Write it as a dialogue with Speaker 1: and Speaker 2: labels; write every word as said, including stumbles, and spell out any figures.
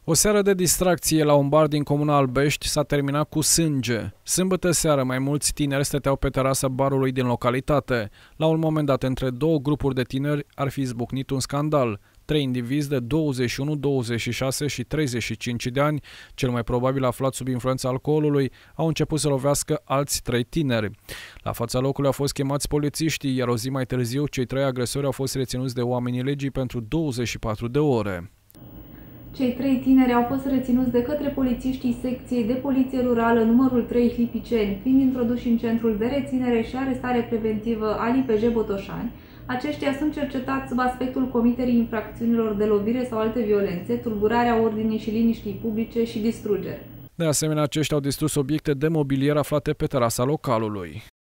Speaker 1: O seară de distracție la un bar din comuna Albești s-a terminat cu sânge. Sâmbătă seară, mai mulți tineri stăteau pe terasa barului din localitate. La un moment dat, între două grupuri de tineri ar fi izbucnit un scandal. Trei indivizi de douăzeci și unu, douăzeci și șase și treizeci și cinci de ani, cel mai probabil aflați sub influența alcoolului, au început să lovească alți trei tineri. La fața locului au fost chemați polițiștii, iar o zi mai târziu, cei trei agresori au fost reținuți de oamenii legii pentru douăzeci și patru de ore.
Speaker 2: Cei trei tineri au fost reținuți de către polițiștii secției de poliție rurală numărul trei Lipiceni, fiind introduși în centrul de reținere și arestare preventivă al I P J Botoșani. Aceștia sunt cercetați sub aspectul comiterii infracțiunilor de lovire sau alte violențe, tulburarea ordinii și liniștii publice și distrugere.
Speaker 1: De asemenea, aceștia au distrus obiecte de mobilier aflate pe terasa localului.